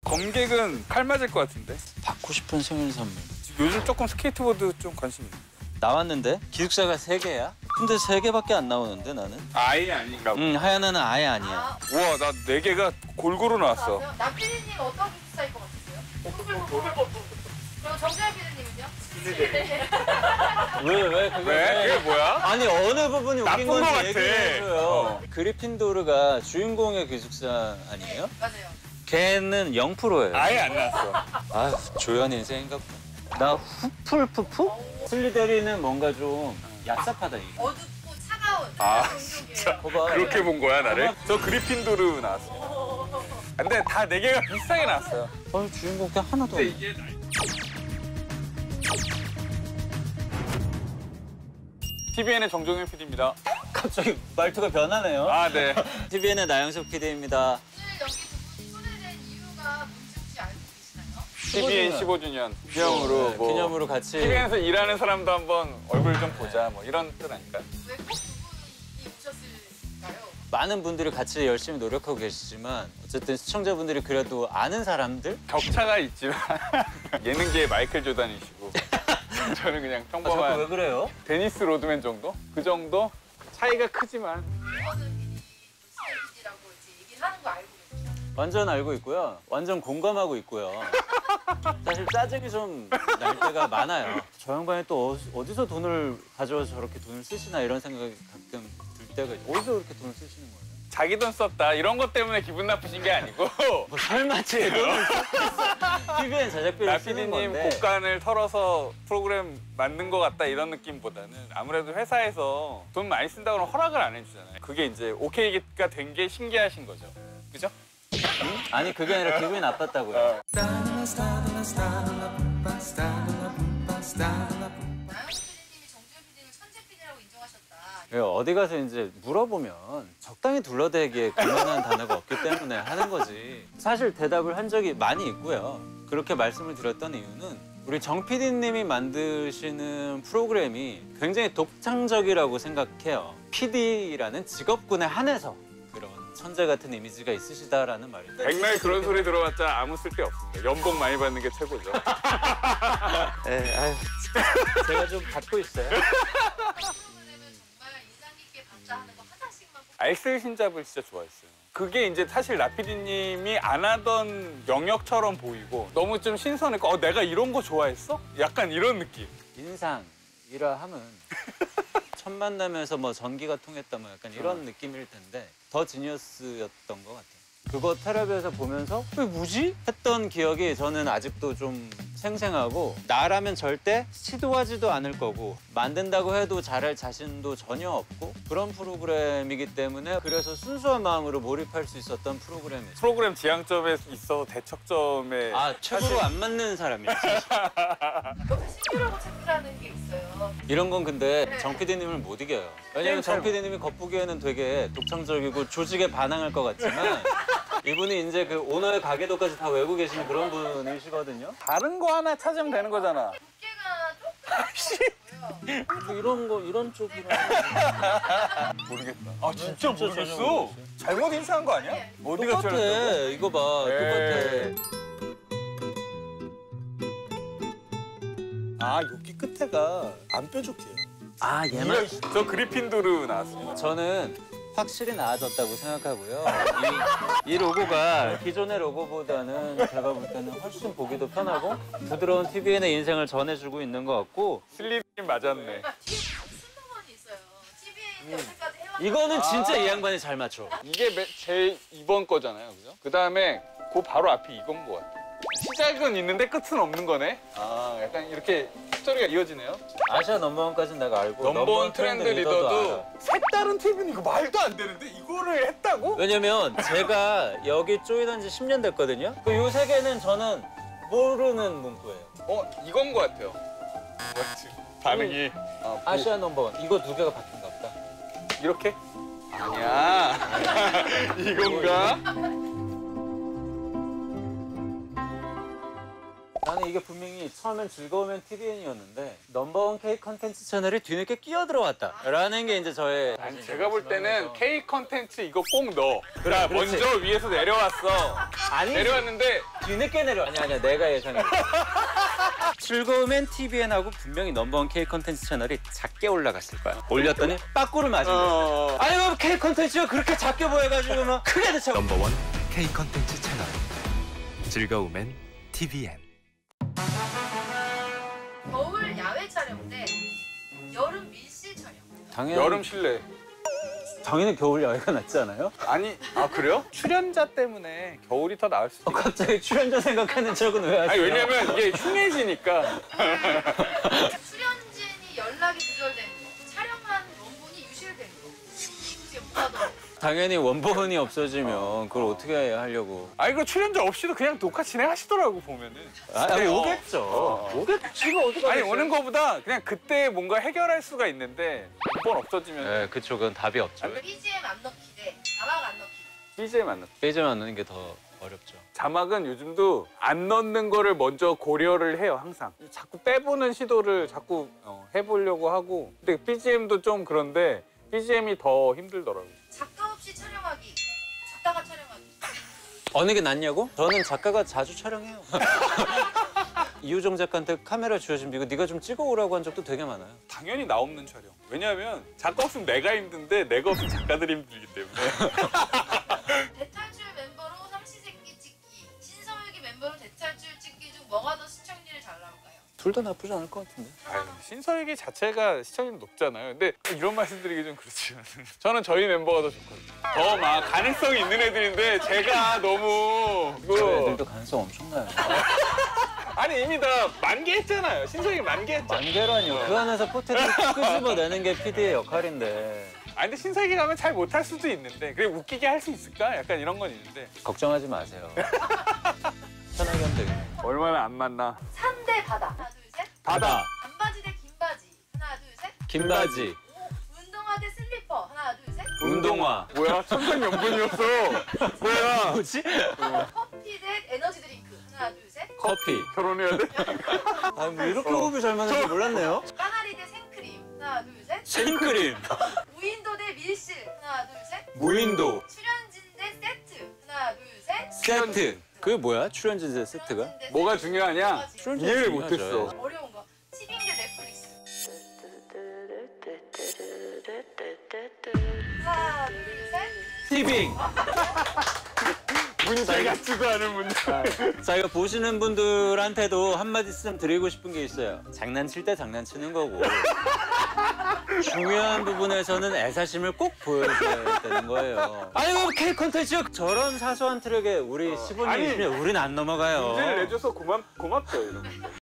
검객은 칼 맞을 것 같은데. 받고 싶은 생일 선물. 요즘 조금 스케이트보드 좀 관심 있는데. 나왔는데 기숙사가 3개야? 근데 3개밖에 안 나오는데 나는? 아예 아닌가 봐. 하얀은 아예 아니야. 우와, 나 4개가 골고루 나왔어. 남PD님 어떤 기숙사일 것 같으세요? 그리고 정재현 PD님은요? 왜? 그게 뭐야? 아니 어느 부분이 웃긴 나쁜 것 건지 같아. 얘기를 해줘요. 그리핀도르가 주인공의 기숙사 아니에요? 맞아요. 걔는 0%예요. 아예 안 나왔어. 아휴, 조연 인생인가 보다. 나 후플푸푸? 슬리데리는 뭔가 좀 얍삽하다 이게. 어둡고 차가운 아, 그런 진짜. 봐봐. 그렇게 본 거야, 나를? 저 그리핀도르 나왔어. 근데 다 4개가 비슷하게 나왔어요. 아니 주인공 게 하나도 없네. TVN의 정종현 PD입니다. 갑자기 말투가 변하네요. 아, 네. TVN의 나영석 PD입니다. 오늘 여기 두 분이 초대된 이유가 뭔지 혹시 알고 계시나요? TVN 15주년 기념으로 네, 뭐 기념으로 같이. TVN에서 일하는 사람도 한번 얼굴 좀 보자, 뭐 이런 뜻 아닐까요? 왜 꼭 두 분이 오셨을까요? 많은 분들이 같이 열심히 노력하고 계시지만 어쨌든 시청자분들이 그래도 아는 사람들? 격차가 있지만 예능계의 마이클 조단이시고 저는 그냥 자꾸 평범한 왜 그래요? 데니스 로드맨 정도? 그 정도? 차이가 크지만 이거는 PD라고 이제 얘기를 하는 거 알고 계시죠? 완전 알고 있고요. 완전 공감하고 있고요. 사실 짜증이 좀 날 때가 많아요. 저 양반이 또 어디서 돈을 가져와서 저렇게 돈을 쓰시나 이런 생각이 가끔 들 때가 있어요. 어디서 그렇게 돈을 쓰시는 거예요? 자기 돈 썼다 이런 것 때문에 기분 나쁘신 게 아니고 뭐 설마 제 돈을 TVN 제작비를 나 쓰는 PD님 건데. 곡간을 털어서 프로그램 만든 것 같다 이런 느낌보다는 아무래도 회사에서 돈 많이 쓴다고 하면 허락을 안 해주잖아요. 그게 이제 오케이가 된 게 신기하신 거죠. 그죠? 아니 그게 아니라 기분이 나빴다고요. 나영석 PD님이 정재현 PD님을 천재 PD라고 인정하셨다. 어디 가서 이제 물어보면 적당히 둘러대기에 그만한 단어가 없기 때문에 하는 거지. 사실 대답을 한 적이 많이 있고요. 그렇게 말씀을 드렸던 이유는 우리 정 PD님이 만드시는 프로그램이 굉장히 독창적이라고 생각해요. PD라는 직업군에 한해서 그런 천재 같은 이미지가 있으시다라는 말이죠. 백날 그런 소리 들어봤자 아무 쓸데 없습니다. 연봉 많이 받는 게 최고죠. 네, 아유, 제가 좀 받고 있어요. 프로그램을 정말 인상 깊게 봤다 하는 거 하나씩만 꼭 엑셀 신잡을 진짜 좋아했어요. 그게 이제 사실 라피디님이 안 하던 영역처럼 보이고 너무 좀 신선했고 내가 이런 거 좋아했어? 약간 이런 느낌. 인상이라 함은 첫 만남에서 뭐 전기가 통했다 뭐 약간 이런 느낌일 텐데 더 지니어스였던 것 같아요. 그거 텔레비에서 보면서 왜 뭐지? 했던 기억이 저는 아직도 좀 생생하고 나라면 절대 시도하지도 않을 거고 만든다고 해도 잘할 자신도 전혀 없고 그런 프로그램이기 때문에 그래서 순수한 마음으로 몰입할 수 있었던 프로그램이에요. 프로그램 지향점에 있어서 대척점에 최고로 안 맞는 사람이에요. 옆에 신규라고 체크라는 게 있어요. 이런 건 근데 네. 정 PD님을 못 이겨요. 왜냐면 정 PD님이 겉보기에는 되게 독창적이고 조직에 반항할 것 같지만 이분이 이제 그 오너의 가계도까지 다 외우고 계시는 그런 분이시거든요. 다른 거 하나 찾으면 되는 거잖아. 두께가 조금 뭐 이런 쪽이라. 모르겠다. 아 진짜 진짜 모르겠어? 전혀 모르겠어요. 잘못 인사한 거 아니야? 어디가 똑같아. 틀렸다고? 이거 봐. 에이. 똑같아. 아 여기 끝에가 안 뾰족해요. 아 얘만. 저 그리핀도르 나왔습니다. 저는 확실히 나아졌다고 생각하고요. 이 로고가 기존의 로고보다는 제가 볼 때는 훨씬 보기도 편하고 부드러운 TVN의 인생을 전해주고 있는 것 같고 슬리님 맞았네. 뒤에 슬로건이 있어요. TVN 여태까지 해왔던 이거는 진짜 이 양반이 잘 맞춰. 이게 제일 이번 거잖아요, 그죠? 그 다음에 그 바로 앞이 이건 것 같아. 시작은 있는데 끝은 없는 거네. 아, 약간 이렇게 스토리가 이어지네요. 아시아 넘버원까지는 내가 알고 넘버원 트렌드 리더도 알아. 색다른 TV는 이거 말도 안 되는데 이거를 했다고? 왜냐면 제가 여기 조인한 지 10년 됐거든요. 그 요 세 개는 저는 모르는 문구예요. 이건 것 같아요. 맞지? 반응이. 아시아 넘버원. 이거 두 개가 바뀐가 보다. 이렇게? 아니야. 이건가? 나는 이게 분명히 처음엔 즐거우면 TVN이었는데 넘버원 K 컨텐츠 채널이 뒤늦게 끼어 들어왔다라는 게 이제 저의 아니, 제가 볼 때는 K 컨텐츠 이거 꼭 넣어. 나 먼저 위에서 내려왔어. 아니 내려왔는데 뒤늦게 내려. 아니야 내가 예상해. 즐거우면 TVN하고 분명히 넘버원 K 컨텐츠 채널이 작게 올라갔을 거야. 올렸더니 빠꾸를 맞은 거야. 아니 뭐 K 컨텐츠가 그렇게 작게 보여가지고 막 크게 대쳐. 넘버원 K 컨텐츠 채널 즐거움엔 TVN. 겨울 야외 촬영 대 여름 밀실 촬영. 당연히 여름 실내. 당연히 겨울 야외가 낫지 않아요? 아니, 아 그래요? 출연자 때문에 겨울이 더 나을 수도 있어. 갑자기 출연자 생각하는 척은 왜 하세요? 아니 왜냐면 이게 흉해지니까. 출연진이 연락이 두절되는 거, 촬영한 원본이 유실되는 거. 이게 뭐가 더? 당연히 원본이 없어지면 그걸 어떻게 하려고? 아니 그 출연자 없이도 그냥 녹화 진행하시더라고 보면은. 아니 어. 오겠죠. 오겠죠. 지금 어디가? 아니 오는 거보다 그냥 그때 뭔가 해결할 수가 있는데 한 번 없어지면 네, 그쵸. 그건 답이 없죠. BGM 안 넣기 대 자막 안 넣기. BGM 안 넣. 빼지 않는 게 더 어렵죠. 자막은 요즘도 안 넣는 거를 먼저 고려를 해요 항상. 자꾸 빼보는 시도를 자꾸 해보려고 하고. 근데 BGM도 좀 그런데 BGM이 더 힘들더라고요. 작가 없이 촬영하기, 작가가 촬영하기. 어느 게 낫냐고? 저는 작가가 자주 촬영해요. 이유정 작가한테 카메라 주어지면 이거 네가 좀 찍어오라고 한 적도 되게 많아요. 당연히 나 없는 촬영. 왜냐하면 작가 없으면 내가 힘든데 내가 없으면 작가들이 힘들기 때문에. 대탈출 멤버로 삼시세끼 찍기, 신서유기 멤버로 대탈출 찍기 중 뭐가 더 시청률이 잘 나올까요? 둘 다 나쁘지 않을 것 같은데. 아유, 신서유기 자체가 시청률 높잖아요. 근데 이런 말씀드리기 좀 그렇지만 저는 저희 멤버가 더 좋거든요. 더 막 가능성이 있는 애들인데 제가 너무 저 애들도 가능성 엄청나요. 아니 이미 다 만개했잖아요. 신서유기 만개했잖아요. 만개라니요. 그 안에서 포텐을 끄집어내는 게 PD의 역할인데. 아니 근데 신서유기 가면 잘 못할 수도 있는데 그래 웃기게 할 수 있을까? 약간 이런 건 있는데 걱정하지 마세요. 편하게 하면 되겠네. 얼마나 안 맞나. 산 대 바다. 하나, 둘, 셋. 바다. 반바지 대 긴바지. 하나, 둘, 셋. 김바지, 오, 운동화 대 슬리퍼. 하나, 둘, 셋. 운동화. 뭐야 천생연분이었어. 뭐야. 뭐지? 커피 대 에너지 드링크. 하나, 둘, 셋. 커피. 결혼해야 돼? 아, 뭐 이렇게 호흡이 잘 맞는지 몰랐네요. 까나리 대 생크림. 하나, 둘, 셋. 생크림, 무인도 대 밀실. 하나, 둘, 셋. 무인도, 출연진 대 세트. 하나, 둘, 셋. 세트. 그게 뭐야? 출연진 세트가? 출연진 대 뭐가 세트. 중요하냐? 뭐가 출연진 이해를 중요하죠. 못했어. 어려운 거. 티빙 대 넷플릭스. 하나, 둘, 셋. 티빙. 문제 같지도 않은 문제. 자, 이거 보시는 분들한테도 한마디씀 드리고 싶은 게 있어요. 장난칠 때 장난치는 거고 중요한 부분에서는 애사심을 꼭 보여줘야 되는 거예요. 아니 뭐 K 콘텐츠 저런 사소한 트랙에 우리 15년, 아니, 20년 우린 안 넘어가요. 문제를 내줘서 고맙죠 이런.